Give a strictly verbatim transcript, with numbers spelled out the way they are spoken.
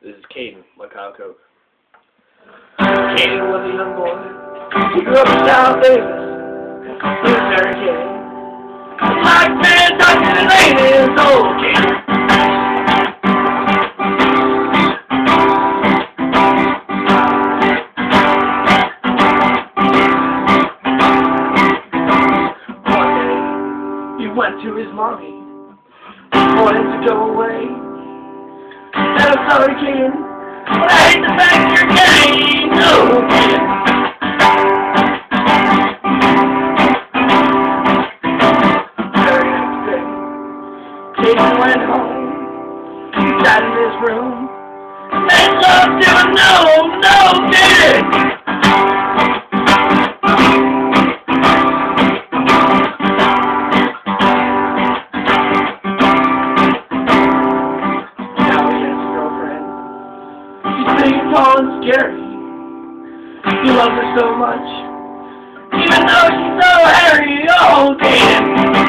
This is Kaiden, my Kyle Koch. Kaiden was a young boy. He grew up in South Davis. He was very gay. Like man, talking to ladies, old Kaiden. One day, he went to his mommy, wanted to go away. And I'm sorry, kid, but I hate the fact you're gay. No, kid. Very next day, Kaiden went home. He sat in his room. Made love to a no, no, kid. Big, tall, and scary. He loves her so much, even though she's so hairy. Oh, Kaiden.